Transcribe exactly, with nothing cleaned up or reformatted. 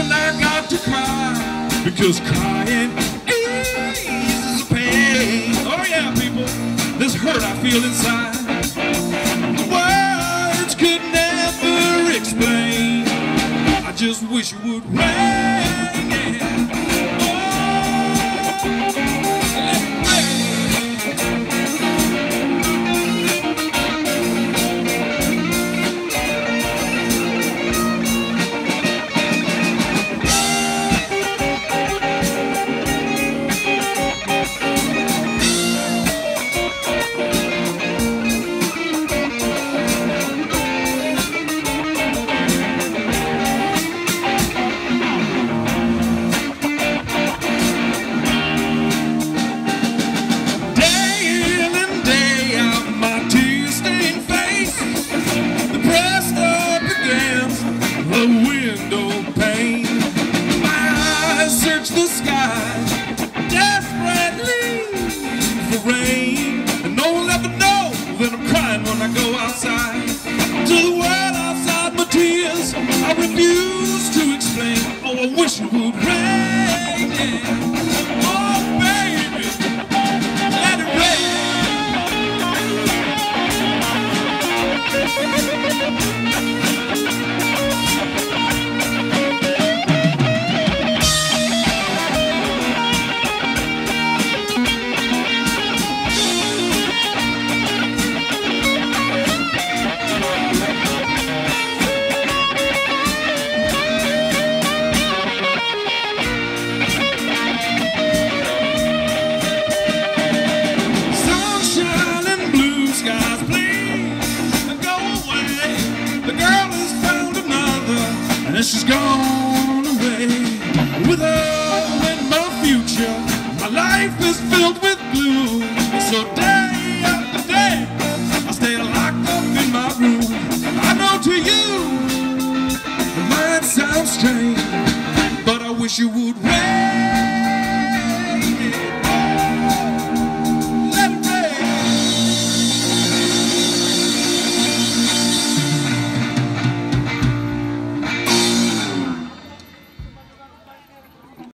and I got to cry, because crying eases the pain. Oh yeah, people, this hurt I feel inside, words could never explain. I just wish it would rain, yeah. The sky desperately for rain, and no one ever know that I'm crying when I go outside. To the world outside my tears, I refuse to explain. Oh, I wish it would rain, yeah. Oh baby, let it rain. And she's gone away. With her in my future, my life is filled with gloom. So day after day, I stay locked up in my room. I know to you, it might sound strange, but I wish you would wait.